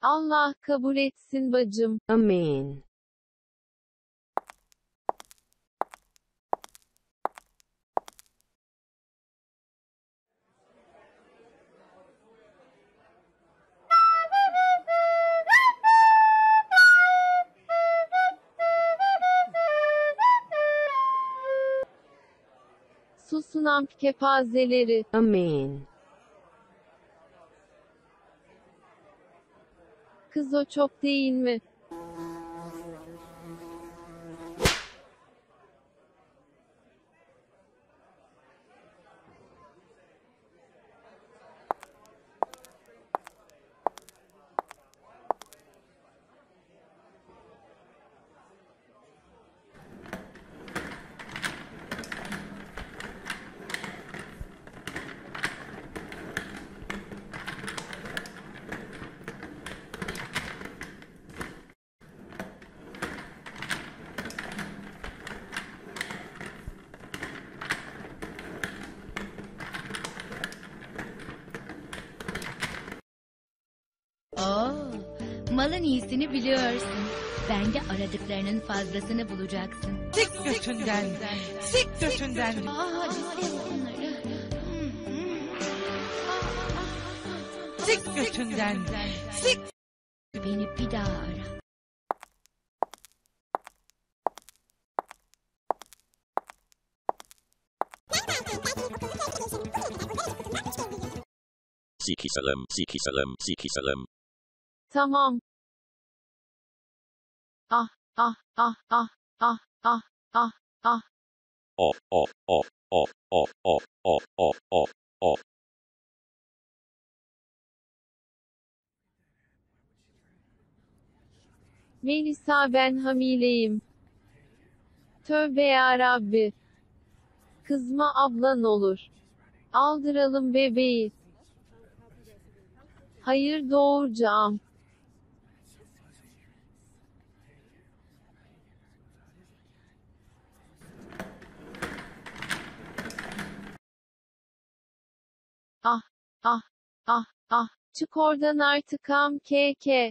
Allah kabul etsin bacım. Amin. Susun amp kepazeleri. Amin. Kız o çok değil mi? Oo, malın iyisini biliyorsun. Bence aradıklarının fazlasını bulacaksın. Sik götünden. Sik götünden. Hadi sev onları. Sik götünden. Sik. Beni bir daha ara. Sikisalım, sikisalım, sikisalım. Tamam. Ah, ah, ah, ah, ah, ah, ah, ah. Of, of, of, of, of, of, of, of, of, of. Melisa ben hamileyim. Tövbe ya Rabbi. Kızma ablan olur. Aldıralım bebeği. Hayır doğuracağım. Ah, ah, ah, ah. Çık oradan artık am keke.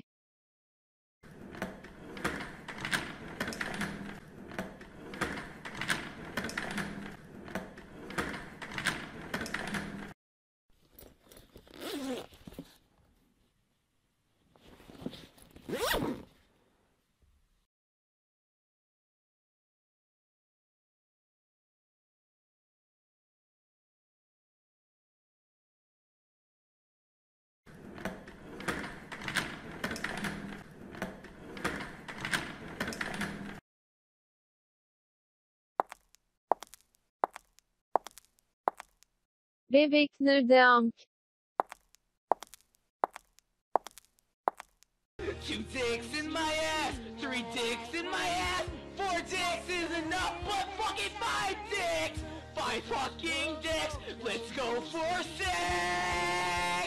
Bebek nerede amk? 2 dicks in my ass, 3 dicks in my ass, 4 dicks is enough, but fucking 5 dicks! 5 fucking dicks! Let's go for 6!